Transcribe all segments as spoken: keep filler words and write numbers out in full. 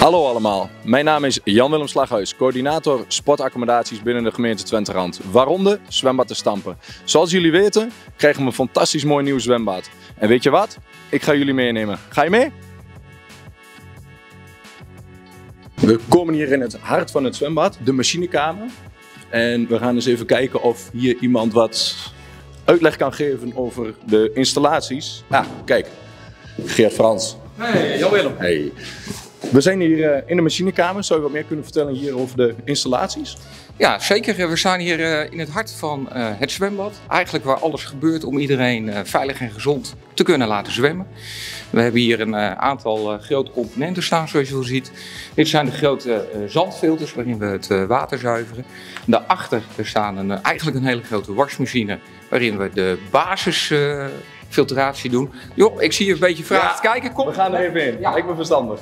Hallo allemaal, mijn naam is Jan-Willem Slaghuis, coördinator sportaccommodaties binnen de gemeente Twenterand, waaronder Zwembad De Stampen. Zoals jullie weten krijgen we een fantastisch mooi nieuw zwembad. En weet je wat? Ik ga jullie meenemen. Ga je mee? We komen hier in het hart van het zwembad, de machinekamer. En we gaan eens even kijken of hier iemand wat uitleg kan geven over de installaties. Ah, kijk, Geert Frans. Hey, Jan-Willem. Hey. We zijn hier uh, in de machinekamer. Zou je wat meer kunnen vertellen hier over de installaties? Ja, zeker. We staan hier uh, in het hart van uh, het zwembad. Eigenlijk waar alles gebeurt om iedereen uh, veilig en gezond te kunnen laten zwemmen. We hebben hier een uh, aantal uh, grote componenten staan, zoals je wel ziet. Dit zijn de grote uh, zandfilters waarin we het uh, water zuiveren. Daarachter staan een, uh, eigenlijk een hele grote wasmachine waarin we de basisfiltratie uh, doen. Joh, ik zie je een beetje vragen te kijken. Kom. We gaan er even in. Ja. Lijkt me verstandig.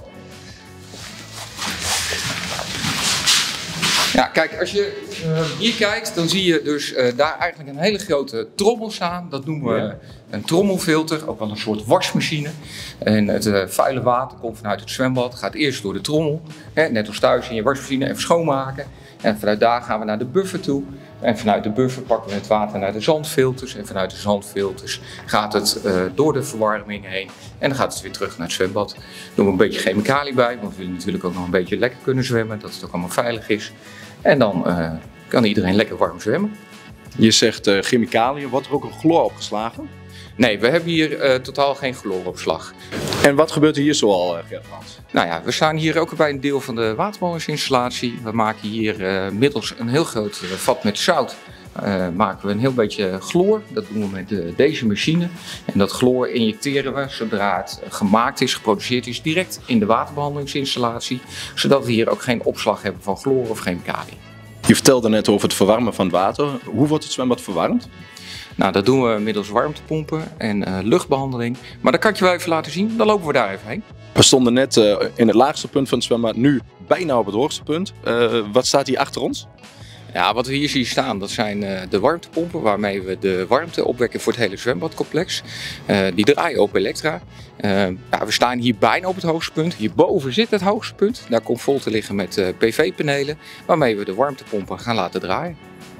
Ja, kijk, als je uh, hier kijkt, dan zie je dus uh, daar eigenlijk een hele grote trommel staan. Dat noemen we ja. een trommelfilter, ook wel een soort wasmachine. En het uh, vuile water komt vanuit het zwembad, gaat eerst door de trommel. Hè, net als thuis in je wasmachine, even schoonmaken. En vanuit daar gaan we naar de buffer toe. En vanuit de buffer pakken we het water naar de zandfilters. En vanuit de zandfilters gaat het uh, door de verwarming heen. En dan gaat het weer terug naar het zwembad. Doen we een beetje chemicaliën bij, want we willen natuurlijk ook nog een beetje lekker kunnen zwemmen. Dat het ook allemaal veilig is. En dan uh, kan iedereen lekker warm zwemmen. Je zegt uh, chemicaliën, wordt er ook een chloor opgeslagen? Nee, we hebben hier uh, totaal geen chlooropslag. En wat gebeurt er hier zoal, uh, Geert Frans? Nou ja, we staan hier ook bij een deel van de waterbehandelingsinstallatie. We maken hier uh, middels een heel groot uh, vat met zout. Uh, maken we een heel beetje chloor. Dat doen we met uh, deze machine. En dat chloor injecteren we zodra het gemaakt is, geproduceerd is, direct in de waterbehandelingsinstallatie. Zodat we hier ook geen opslag hebben van chloor of chemicaliën. Je vertelde net over het verwarmen van het water. Hoe wordt het zwembad verwarmd? Nou, dat doen we middels warmtepompen en uh, luchtbehandeling. Maar dat kan ik je wel even laten zien. Dan lopen we daar even heen. We stonden net uh, in het laagste punt van het zwembad, nu bijna op het hoogste punt. Uh, wat staat hier achter ons? Ja, wat we hier zien staan, dat zijn uh, de warmtepompen waarmee we de warmte opwekken voor het hele zwembadcomplex. Uh, die draaien op elektra. Uh, ja, we staan hier bijna op het hoogste punt. Hierboven zit het hoogste punt. Daar komt vol te liggen met uh, P V-panelen waarmee we de warmtepompen gaan laten draaien.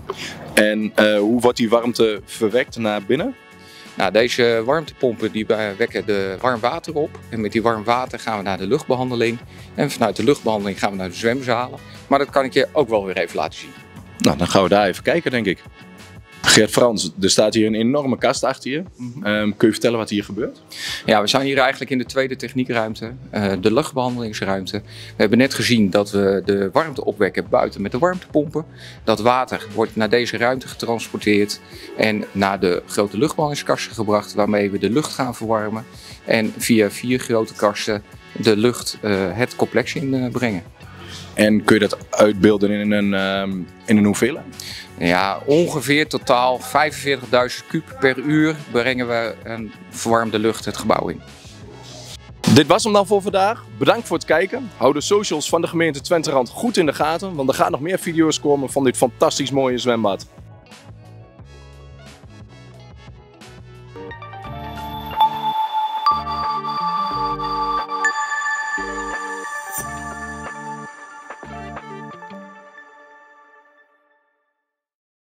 En uh, hoe wordt die warmte verwekt naar binnen? Nou, deze warmtepompen die wekken de warm water op. En met die warm water gaan we naar de luchtbehandeling. En vanuit de luchtbehandeling gaan we naar de zwemzalen. Maar dat kan ik je ook wel weer even laten zien. Nou, dan gaan we daar even kijken, denk ik. Geert Frans, er staat hier een enorme kast achter je. Mm-hmm. um, kun je vertellen wat hier gebeurt? Ja, we zijn hier eigenlijk in de tweede techniekruimte, uh, de luchtbehandelingsruimte. We hebben net gezien dat we de warmte opwekken buiten met de warmtepompen. Dat water wordt naar deze ruimte getransporteerd en naar de grote luchtbehandelingskasten gebracht, waarmee we de lucht gaan verwarmen. En via vier grote kasten de lucht uh, het complex in uh, brengen. En kun je dat uitbeelden in een, um, in een hoeveelheid? Ja, ongeveer totaal vijfenveertigduizend kuub per uur brengen we een verwarmde lucht het gebouw in. Dit was hem dan voor vandaag. Bedankt voor het kijken. Hou de socials van de gemeente Twenterand goed in de gaten, want er gaan nog meer video's komen van dit fantastisch mooie zwembad.